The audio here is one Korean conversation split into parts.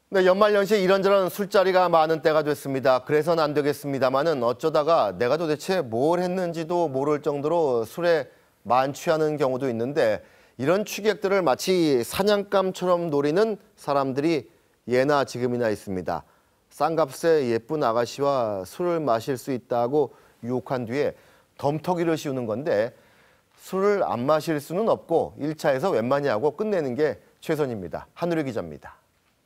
네, 연말연시 이런저런 술자리가 많은 때가 됐습니다. 그래서는 안 되겠습니다만은 어쩌다가 내가 도대체 뭘 했는지도 모를 정도로 술에 만취하는 경우도 있는데 이런 취객들을 마치 사냥감처럼 노리는 사람들이 예나 지금이나 있습니다. 싼값에 예쁜 아가씨와 술을 마실 수 있다고 유혹한 뒤에 덤터기를 씌우는 건데 술을 안 마실 수는 없고 1차에서 웬만히 하고 끝내는 게 최선입니다. 한우리 기자입니다.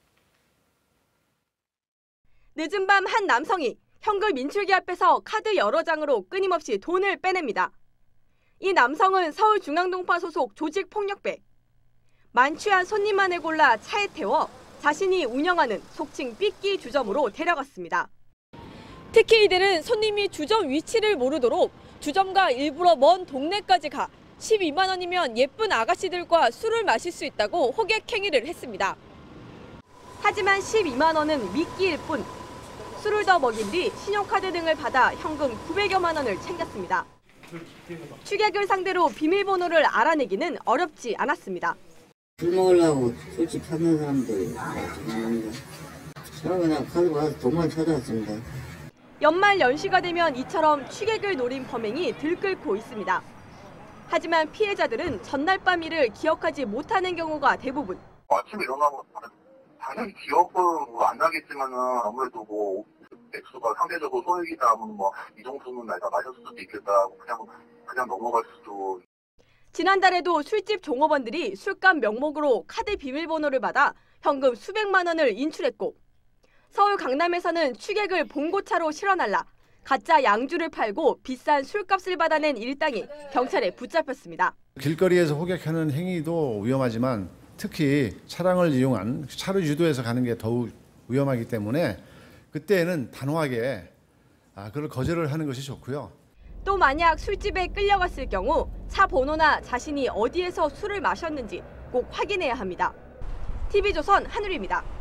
늦은 밤 한 남성이 현금 인출기 앞에서 카드 여러 장으로 끊임없이 돈을 빼냅니다. 이 남성은 서울중앙동파 소속 조직폭력배. 만취한 손님만을 골라 차에 태워 자신이 운영하는 속칭 삐끼 주점으로 데려갔습니다. 특히 이들은 손님이 주점 위치를 모르도록 주점과 일부러 먼 동네까지 가 12만 원이면 예쁜 아가씨들과 술을 마실 수 있다고 호객 행위를 했습니다. 하지만 12만 원은 미끼일 뿐. 술을 더 먹인 뒤 신용카드 등을 받아 현금 900여만 원을 챙겼습니다. 취객을 상대로 비밀번호를 알아내기는 어렵지 않았습니다. 술 먹으려고 술집 찾는 사람들 많은데 저는 그냥 카드 받아서 돈만 찾아왔습니다. 연말 연시가 되면 이처럼 취객을 노린 범행이 들끓고 있습니다. 하지만 피해자들은 전날 밤 일을 기억하지 못하는 경우가 대부분. 아침에 일어나면 당연히 기억은 안 나겠지만은 아무래도 액수가 상대적으로 소액이다 하면 이 정도는 내가 마셨을 수도 있겠다 그냥 넘어갈 수도. 지난달에도 술집 종업원들이 술값 명목으로 카드 비밀번호를 받아 현금 수백만 원을 인출했고 서울 강남에서는 취객을 봉고차로 실어날라 가짜 양주를 팔고 비싼 술값을 받아낸 일당이 경찰에 붙잡혔습니다. 길거리에서 호객하는 행위도 위험하지만 특히 차량을 이용한 차를 유도해서 가는 게 더욱 위험하기 때문에 그때는 단호하게 그걸 거절을 하는 것이 좋고요. 또 만약 술집에 끌려갔을 경우 차 번호나 자신이 어디에서 술을 마셨는지 꼭 확인해야 합니다. TV조선 한우리입니다.